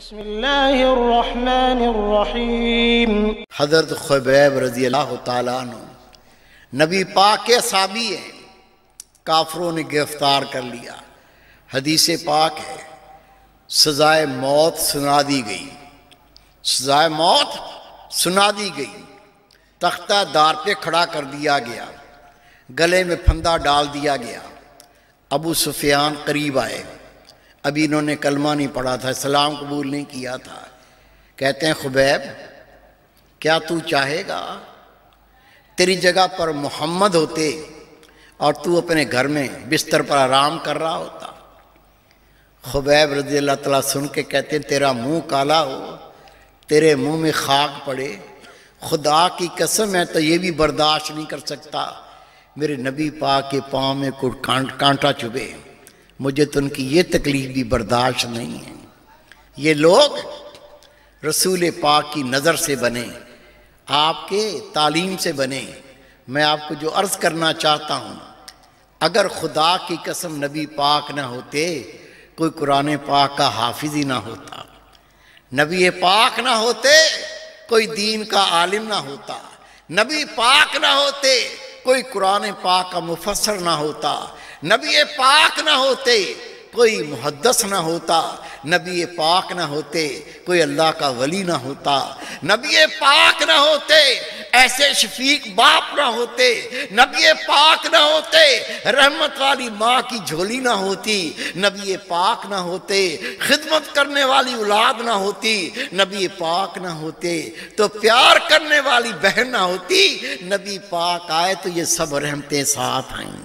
بسم اللہ الرحمن الرحیم۔ حضرت خبیب رضی اللہ تعالیٰ عنہ نبی پاک کے صحابی ہیں، کافروں نے گرفتار کر لیا۔ حدیث پاک ہے سزائے موت سنا دی گئی، سزائے موت سنا دی گئی، تختہ دار پہ کھڑا کر دیا گیا، گلے میں پھندا ڈال دیا گیا۔ ابو سفیان قریب آئے، ابھی انہوں نے کلمہ نہیں پڑھا تھا، اسلام قبول نہیں کیا تھا۔ کہتے ہیں خبیب کیا تو چاہے گا تیری جگہ پر محمد ہوتے اور تو اپنے گھر میں بستر پر آرام کر رہا ہوتا؟ خبیب رضی اللہ تعالیٰ سن کے کہتے ہیں تیرا منہ کالا ہو، تیرے منہ میں خاک پڑے، خدا کی قسم ہے تو یہ بھی برداشت نہیں کر سکتا میرے نبی پاک کے پاؤں میں کوئی کانٹا چبھے، مجھے تو ان کی یہ تکلیف بھی برداشت نہیں ہے۔ یہ لوگ رسول پاک کی نظر سے بنے، آپ کے تعلیم سے بنے۔ میں آپ کو جو عرض کرنا چاہتا ہوں، اگر خدا کی قسم نبی پاک نہ ہوتے کوئی قرآن پاک کا حافظ ہی نہ ہوتا، نبی پاک نہ ہوتے کوئی دین کا عالم نہ ہوتا، نبی پاک نہ ہوتے کوئی قرآن پاک کا مفسر نہ ہوتا، نبی پاک نہ ہوتے کوئی محدث نہ ہوتا، نبی پاک نہ ہوتے کوئی اللہ کا ولی نہ ہوتا، نبی پاک نہ ہوتے ایسے شفیق باپ نہ ہوتے، نبی پاک نہ ہوتے رحمت والی ماں کی جھولی نہ ہوتی، نبی پاک نہ ہوتے خدمت کرنے والی اولاد نہ ہوتی، نبی پاک نہ ہوتے تو پیار کرنے والی بہن نہ ہوتی۔ نبی پاک آئے تو یہ سب رحمتیں ساتھ آئیں۔